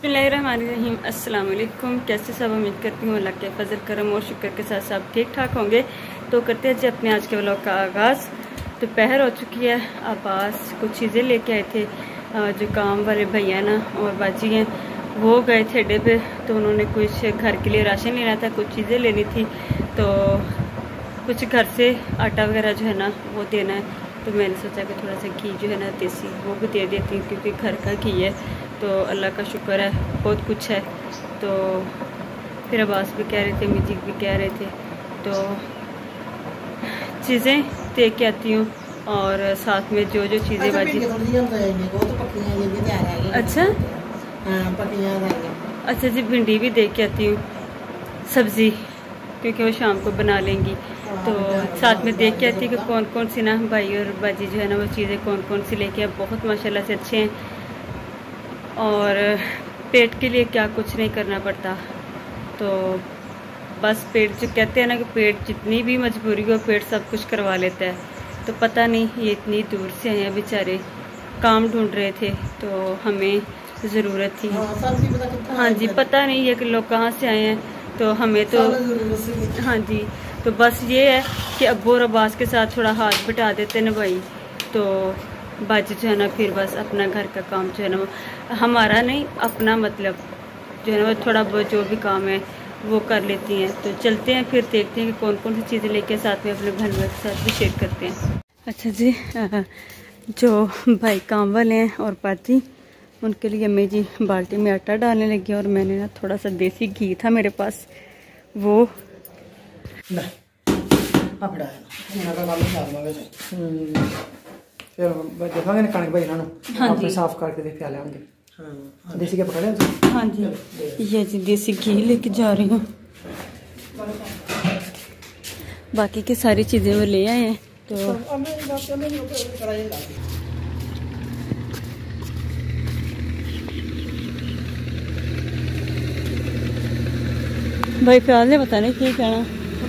बिस्मिल्लाहिर्रहमानिर्रहीम। अस्सलाम वालेकुम। कैसे सब उम्मीद करती हूँ अल्लाह के फजल करम और शुक्र के साथ सब ठीक ठाक होंगे। तो करते हैं जी अपने आज के व्लॉग का आगाज़। दोपहर हो चुकी है। आब्बास कुछ चीज़ें लेके आए थे। जो काम वाले भैया ना और बाजी हैं वो गए थे अड्डे पे, तो उन्होंने कुछ घर के लिए राशन लेना था, कुछ चीज़ें लेनी थी, तो कुछ घर से आटा वगैरह जो है ना वो देना है। तो मैंने सोचा कि थोड़ा सा घी जो है ना देसी वो भी दे देती हूँ, क्योंकि घर का घी है तो अल्लाह का शुक्र है बहुत कुछ है। तो फिर अब्बास भी कह रहे थे, मिजी भी कह रहे थे, तो चीज़ें दे के आती हूँ और साथ में जो जो चीज़ें बाजी। अच्छा अच्छा जी, भिंडी भी दे के आती हूँ, सब्ज़ी, क्योंकि वो शाम को बना लेंगी। तो साथ में देख के आती कि कौन कौन सी ना भाई और बाजी जो है ना वो चीज़ें कौन कौन सी लेके आए। बहुत माशाल्लाह से अच्छे हैं और पेट के लिए क्या कुछ नहीं करना पड़ता। तो बस पेट जो कहते हैं ना कि पेट जितनी भी मजबूरी हो पेट सब कुछ करवा लेता है। तो पता नहीं ये इतनी दूर से आए हैं बेचारे, काम ढूंढ रहे थे तो हमें ज़रूरत थी। हाँ जी, पता नहीं है कि लोग कहाँ से आए हैं, तो हमें तो हाँ जी, तो बस ये है कि अब्बू और अब्बास के साथ थोड़ा हाथ बटा देते ना भाई, तो बाजी जो है ना फिर बस अपना घर का काम जो है ना हमारा नहीं अपना मतलब जो है ना वो थोड़ा बहुत जो भी काम है वो कर लेती हैं। तो चलते हैं फिर देखते हैं कि कौन कौन सी चीज़ें लेके साथ में अपने घर वाले के साथ भी शेयर करते हैं। अच्छा जी, जो भाई काम वाले हैं और बाजी उनके लिए अम्मी जी बाल्टी में आटा डालने लगी और मैंने ना थोड़ा सा देसी घी था मेरे पास वो फिर देखांगे ना कणक भाई इन्होंने साफ करके देख लेंगे। हाँ देसी घी पकड़े। हाँ जी, ये जी देसी घी लेके जा रही हूँ। बाकी की सारी चीज़ें वो ले आए हैं। तो भाई ख्याल ने पता नहीं क्या कहना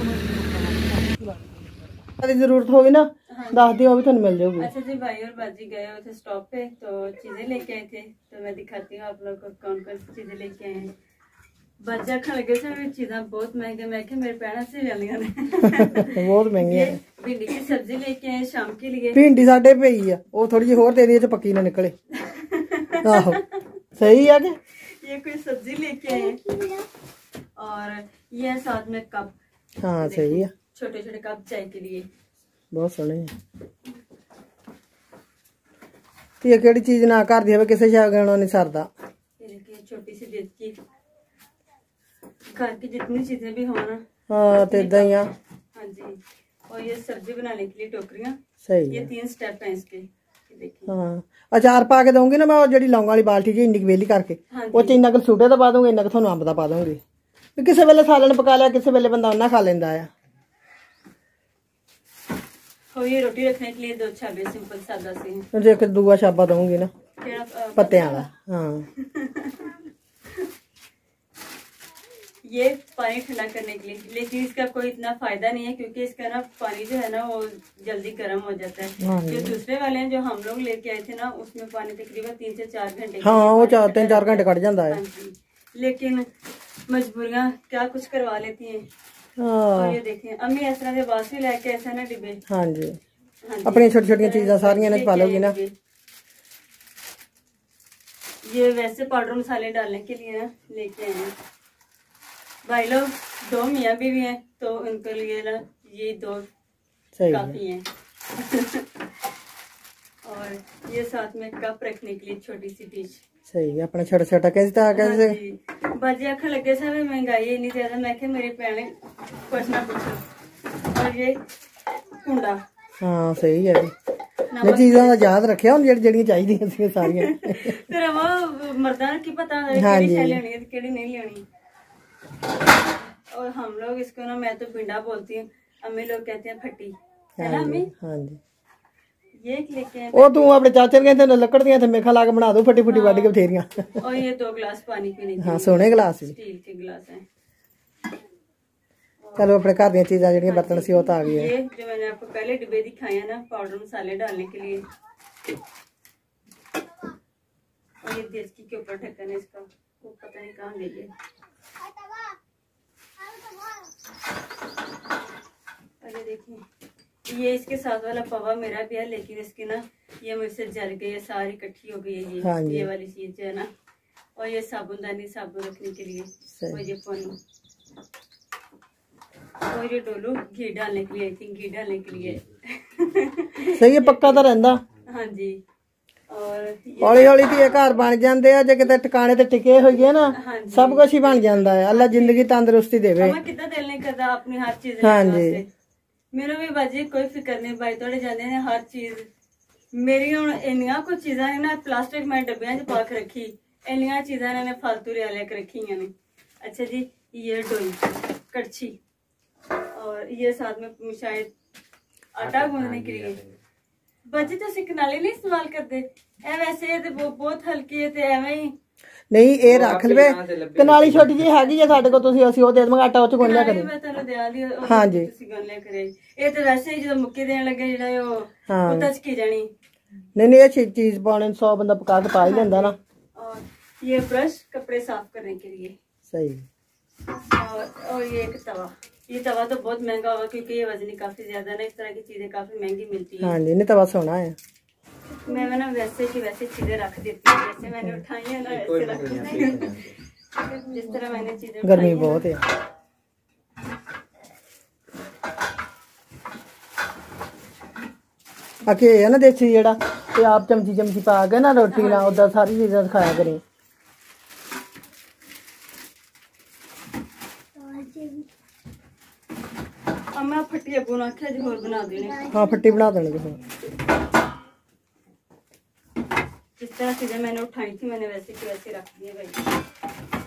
जरूरत होगी ना दस दियो भी तुम मिल जाओगी। अच्छा जी, भाई और बाजी गए हुए थे स्टॉप पे, तो चीजें लेके आए थे, तो मैं दिखाती हूँ आप लोग को कौन कौन सी चीजें लेके आए हैं। बाजा खा लगे थे चीज़ें बहुत महंगे, मैं क्या मेरे पैर से लिया ने बहुत महंगी है। भिंडी की सब्जी लेके आए शाम के लिए। भिंडी साडे पे ही है, वो थोड़ी जी होर दे दी तो पक्की ना निकले। आहो सही है कि ये कोई सब्जी लेके आए और ये साथ में कप। हाँ सही है, छोटे छोटे कप चाय के लिए बहुत सोहने है। ये केड़ी चीज ना कर दी किसी शागणों नहीं सरदा। छोटी सी देसी घर की जितनी चीजें भी हो ना। हाँ तो इदा ही है। हाँ जी, और ये सब्जी बनाने के लिए टोकरियां। सही ये 3 स्टेप हैं इसके, देखिए। हाँ अचार पा के दूंगी ना मैं, और जी लौंग वाली बाल्टी जी इन्नी वेली करके वो इन्ना कुछ सूटे का पा दूंगी, इन्ना कुछ अम्ब का पा दूंगी। किसी वेले सालन पका लिया, किसी वेले बंदा उन्ना खा लेंदा है। और ये रोटी रखने के लिए 2 छाबे सिंपल सादा से हैं। जो एक दूआ छाबा दूंगी ना पत्ते वाला। हाँ ये पानी ठंडा करने के लिए, लेकिन इसका कोई इतना फायदा नहीं है क्योंकि इसका ना पानी जो है ना वो जल्दी गर्म हो जाता है। जो दूसरे वाले हैं जो हम लोग लेके आए थे ना उसमें पानी तकरीबन 3 से 4 घंटे। हाँ वो 3-4 घंटे कट जाता है। लेकिन मजबूरियाँ क्या कुछ करवा लेती हैं। और ये देखिए अम्मी इस तरह के बास भी लेके ऐसा ना डिब्बे। हाँ जी, अपनी छोटी छोटी चीज़ें सारियां ना पा लोगी ना। ये वैसे पाउडर मसाले डालने के लिए ना लेके आए हैं भाई लोग। 2 मियाँ बीवी हैं तो उनके लिए ना ये 2 काफी हैं। और ये साथ में कप रखने के लिए छोटी सी डिश। सही है, अपना छोटा छोटा कैसे बाजी आखन लगे सा महंगाई इतनी ज्यादा, मैं क्या मेरी भैन कुछ ना पूछो। और ये कुंडा। हाँ सही है, ये चीज़ां दा याद रखिया हुन जेहड़ियां चाहिदियां सी सारियां। फिर वो मर्दां की पता केड़ी शै लेनी है केड़ी नहीं लेनी। और हम लोग इसको ना, मैं तो भिंडा बोलती हूँ, अम्मी लोग कहते हैं फट्टी, है ना अम्मी? हाँ जी। ये लेके ओ तू अपने चाचे ने कहते लकड़ दियां थे मेखा ला के बना दो फटी फटी वड के बथेरियां। और ये 2 गिलास पानी पीने के। हाँ सोने गिलास स्टील के गिलास हैं। चलो अपने घर दी चीज़ां जेहड़ियां बर्तन सी वो तो आ गई है। ये जो मैंने आपको पहले डिब्बे दिखाए हैं ना पाउडर मसाले डालने के लिए। और ये देसी के ऊपर ढक्कन है इसका, वो पता नहीं कहाँ गई है। और ये देखिए, ये इसके साथ वाला पवा मेरा भी है, लेकिन इसकी ना ये मुझसे जल गई है, सारी इकट्ठी हो गई है ये वाली चीज जो है ना। और ये साबुनदानी, साबुन रखने के लिए, और ये पन्नू, और ये डोलू घी डालने के लिए, आई थिंक घी डालने के लिए। सही है, पक्का तो रहंदा। हाँ जी। और हौली हौली तो ये घर बन जाते हैं, जो किते ठिकाने ते टिके होइए ना, सब कुछ ही बन जाता है। अल्लाह जिंदगी तंदुरुस्ती देवे। कितना दिल नहीं करता अपनी हर चीज। हाँ जी, मेरा भी बाजी कोई फिक्र नहीं, भाई थोड़े जाने हैं हर चीज मेरी हूं इनिया कुछ चीजा ने ना प्लास्टिक में डब्बियां च पा के रखी, इनिया चीजा इन्होंने फालतू ले के रखी ने। अच्छा जी, ये डोई कड़छी, और ये साथ में शायद आटा गूंदने के लिए। बाजी तो कनाली नहीं इस्तेमाल करते वैसे तो बहुत हल्की है, एवं ही नहीं ये रख लवे। कनाली छोटी जी हैगी है साडे कोल, तुसी असि ओ दे देवांगे, आटा उच गुन लिया करी। मैं तैਨੂੰ ਦਿਆ ਦੀ। हाँ जी, ਤੁਸੀਂ ਗੁੰਨ ਲਿਆ ਕਰੇ। ਇਹ ਤਾਂ ਵੈਸੇ ਜਦੋਂ ਮੁੱਕੇ ਦੇਣ ਲੱਗੇ ਜਿਹੜਾ ਉਹ ਉਤਾਂ ਚ ਕੀ ਜਾਣੀ। नहीं ये चीज पाने 100 बंदा पका के पा ही लेंदा ना। और ये ब्रश कपड़े साफ करने के लिए सही। और ये एक तवा, ये तवा तो बहुत महंगा होगा क्योंकि ये वजनी काफी ज्यादा ना, इस तरह की चीजें काफी महंगी मिलती है। हाँ जी, नहीं तवा सोना है। मैं ना वैसे की वैसे चीजें रख देती हूँ, जैसे मैंने उठाई है ना वैसे रख देती हूँ, जिस तरह मैंने चीजें। गर्मी बहुत है। आके है ना देसी जेड़ा, ते आप चमची चमची पा के ना रोटी ना उदा सारी चीजें खाया करें। मैं फट्टी अबू ने आख्या जी होर बना देने। हाँ फट्टी बना देंगे। जिस तरह चीजें मैंने उठाई थी मैंने वैसे की वैसे रख दी है भाई।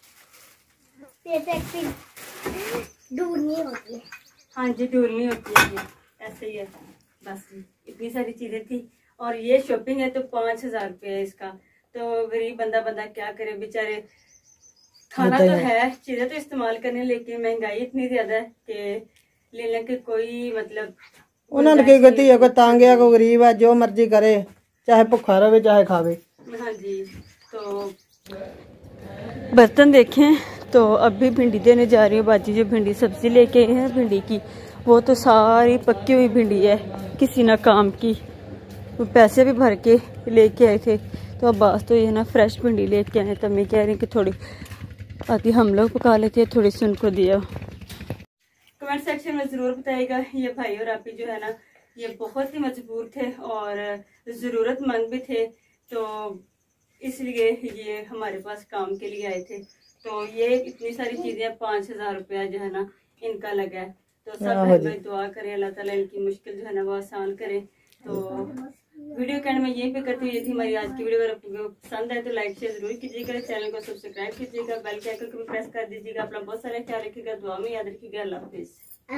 दूर नहीं होती है। हाँ जी, दूर नहीं होती है, ये ऐसे ही है बस। इतनी सारी चीजें थी, और ये शॉपिंग है तो 5000 रुपये है इसका। तो गरीब बंदा क्या करे बेचारे, खाना तो है, चीजें तो इस्तेमाल करने, लेकिन महंगाई इतनी ज्यादा है कि लेने की कोई मतलब उन्होंने की गति है, कोई तंग है कोई गरीब है, जो मर्जी करे, चाहे भुखा रहे चाहे खावे। हाँ जी। तो बर्तन देखें तो अभी भिंडी देने जा रही हूँ। बाजी जो भिंडी सब्जी लेके आई है भिंडी की, वो तो सारी पक्की हुई भिंडी है, किसी ना काम की। वो पैसे भी भर के लेके आए थे, तो अब बात तो ये ना फ्रेश भिंडी लेके आए। तब मैं कह रही हूँ कि थोड़ी आती हम लोग पका लेते हैं, थोड़ी सी उनको दिया। कमेंट सेक्शन में ज़रूर बताइएगा। ये भाई और आपी जो है ना, ये बहुत ही मजबूर थे और ज़रूरतमंद भी थे, तो इसलिए ये हमारे पास काम के लिए आए थे। तो ये इतनी सारी चीज़ें 5000 रुपया जो है ना इनका लगा है। तो सब भाई दुआ करें, अल्लाह ताला इनकी मुश्किल जो है ना वो आसान करे। तो वीडियो के एंड में यहीं पे करती हुई थी हमारी आज की वीडियो। अगर आपको पसंद आए तो लाइक शेयर जरूर कीजिएगा, चैनल को सब्सक्राइब कीजिएगा, बेल के आइकन को भी प्रेस कर दीजिएगा। अपना बहुत सारा ख्याल रखिएगा, दुआ में याद रखिएगा। अल्लाह हाफिज़।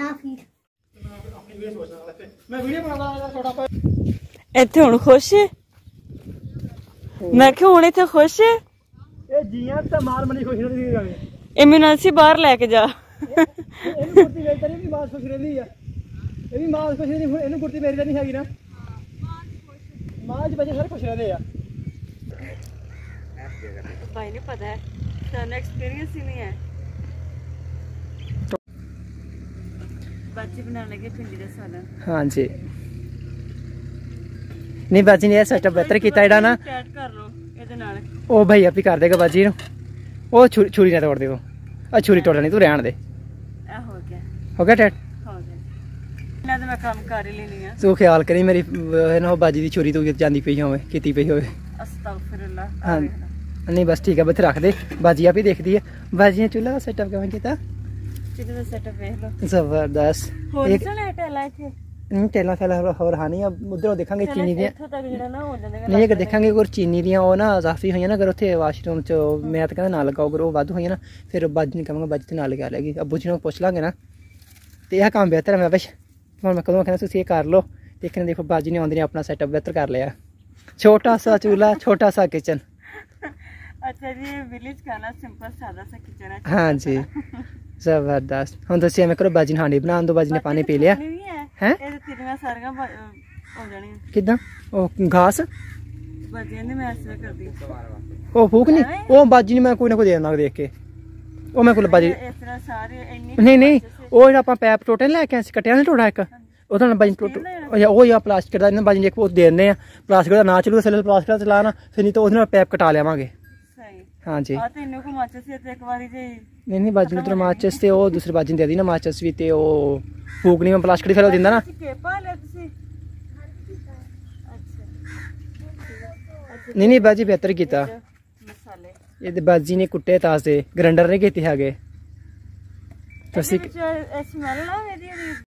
ਇੱਥੇ ਹੁਣ ਖੁਸ਼ ਹੈ? ਮੈਂ ਕਿਹਾ ਹੁਣ ਇੱਥੇ ਖੁਸ਼ ਹੈ? ਇਹ ਜੀਆਂ ਤੇ ਮਾਰ ਮਣੀ ਖੁਸ਼ ਰਹਿੰਦੀ ਹੈ। ਇਹ ਮੈਨੂੰ ਅਸੀਂ ਬਾਹਰ ਲੈ ਕੇ ਜਾ। ਇਹਨੂੰ ਕੁਰਤੀ ਮੇਰੀ ਤਾਂ ਨਹੀਂ, ਮਾਸ ਖੁਸ਼ ਰਹਿੰਦੀ ਆ। ਇਹ ਵੀ ਮਾਸ ਖੁਸ਼ ਨਹੀਂ, ਇਹਨੂੰ ਕੁਰਤੀ ਮੇਰੀ ਤਾਂ ਨਹੀਂ ਹੈਗੀ ਨਾ। ਮਾਸ ਬੱਚੇ ਸਾਰੇ ਖੁਸ਼ ਰਹਿੰਦੇ ਆ। ਭਾਈ ਨੇ ਪਤਾ ਹੈ, ਸਾਨੂੰ ਐਕਸਪੀਰੀਅੰਸ ਹੀ ਨਹੀਂ ਹੈ। बाजी बनाने लगे भिंडी का सालन। हाँ जी, नहीं बाजी ने सेटअप बेहतर किया जेड़ा ना, कर लो ਇਹਦੇ ਨਾਲ। ਉਹ ਭਾਈ ਆਪੀ ਕਰ ਦੇਗਾ ਬਾਜੀ ਨੂੰ, ਉਹ ਛੁਰੀ ਨਾ ਤੋੜ ਦੇ, ਉਹ ਛੁਰੀ ਤੋੜਨੀ ਤੂੰ ਰਹਿਣ ਦੇ। ਇਹ ਹੋ ਗਿਆ ਟੈਟ ਹੋ ਗਿਆ ਨਾ, ਤਾਂ ਮੈਂ ਕੰਮ ਕਰ ਹੀ ਲੈਣੀ ਆ। ਤੂੰ ਖਿਆਲ ਕਰੀ ਮੇਰੀ ਨਾ ਬਾਜੀ ਦੀ ਛੁਰੀ ਤੂੰ ਜਾਂਦੀ ਪਈ ਹੋਵੇ, ਕੀਤੀ ਪਈ ਹੋਵੇ। ਅਸਤਗਫਿਰullah। ਹਾਂ ਨਹੀਂ ਬਸ ਠੀਕ ਹੈ, ਬੱਥੇ ਰੱਖ ਦੇ। ਬਾਜੀ ਆਪੀ ਦੇਖਦੀ ਹੈ। ਬਾਜੀ ਨੇ ਚੁੱਲ੍ਹਾ ਦਾ ਸੈਟਅਪ ਕਿਵੇਂ ਕੀਤਾ? जबरदस्त। टेला फैला होर हानी उधरों देखा चीनी दी नहीं, अगर देखा चीनी दियाँ वो ना काफी हुई ना, अगर उत्थे वाशरूम च मैं तो कहना ना लगाओ, अगर वो वाधू हुई ना फिर बाजी नहीं कहांगा, बाजी तो ना लगा लेगी। अबू जी पुछ लांगे ना, तो यह काम बेहतर है। मैं बस मैं कदों कहना तुम ये कर लो, देखने देखो बाजी ने आंदी ने अपना सैटअप बेहतर कर लिया। छोटा सा चूल्हा, छोटा सा किचन। अच्छा जी, विलेज खाना सिंपल सादा सा किचन है। हाँ जी जबरदस्त। हम दसिया मैं करो बाजी ने हांडी बना दो, बाजी ने पानी पी लिया है। किदा घास ਬਾਜੀ ਨੇ ਮੈਂ ਐਸੇ ਕਰਦੀ ਉਹ ਫੂਕ ਨਹੀਂ, ਉਹ ਬਾਜੀ ਨਹੀਂ, ਮੈਂ ਕੋਈ ਨਾ ਕੋਈ ਦੇ ਦਿੰਦਾ ਦੇਖ ਕੇ। ਉਹ ਮੈਂ ਕੋਲ ਬਾਜੀ ਇਸ ਤਰ੍ਹਾਂ ਸਾਰੇ ਇੰਨੀ ਨਹੀਂ ਉਹ ਜਿਹੜਾ ਆਪਾਂ ਪੈਪ ਟੋਟੇ ਲੈ ਕੇ ਅਸੀਂ ਕੱਟਿਆ ਨਾ ਟੋਟਾ ਇੱਕ, ਉਹਦਾ ਨਾਲ ਬਾਜੀ ਟੋਟ ਉਹ ਜਾਂ ਪਲਾਸਟਿਕ ਦਾ ਇਹਨਾਂ ਬਾਜੀ ਨੇ ਉਹ ਦੇ ਦਿੰਦੇ ਆ। ਪਲਾਸਟਿਕ ਦਾ ਨਾ ਚੱਲੂ ਥੱਲੇ ਪਲਾਸਟਿਕ ਦਾ ਚਲਾਣਾ, ਫਿਰ ਨਹੀਂ ਤਾਂ ਉਹਦੇ ਨਾਲ ਪੈਪ ਕਟਾ ਲਿਆਵਾਂਗੇ। ਸਹੀ ਹਾਂਜੀ ਆ ਤੈਨੂੰ ਕੋ ਮਾਚਸ ਸੀ ਤੇ ਇੱਕ ਵਾਰੀ ਜੇ ਨਹੀਂ ਬਾਜੀ ਨੂੰ ਤਾਂ ਮਾਚਸ ਤੇ ਉਹ ਦੂਸਰੀ ਬਾਜੀ ਦੇ ਦੀ ਨਾ ਮਾਚਸ ਵੀ, ਤੇ ਉਹ ਫੂਕ ਨਹੀਂ ਮੈਂ ਪਲਾਸਟਿਕ ਦੀ ਫਿਰ ਦਿੰਦਾ ਨਾ। ਕੇ ਪਾ ਲਿਆ ਤੁਸੀਂ? ਨਹੀਂ ਬਾਜੀ ਬਿਹਤਰ ਕੀਤਾ। ਮਸਾਲੇ ਇਹ ਬਾਜੀ ਨੇ ਕੁੱਟੇ ਤਾਜ਼ੇ, ਗ੍ਰੈਂਡਰ ਨਹੀਂ ਕੀਤੇ ਹੈਗੇ ਤੁਸੀਂ। ਸਮੈਲ ਨਾ ਇਹਦੀ